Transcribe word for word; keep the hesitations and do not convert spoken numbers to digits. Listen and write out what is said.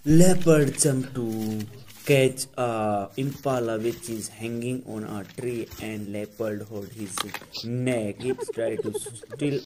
Leopard jump to catch a impala which is hanging on a tree, and leopard hold his neck. It try to steal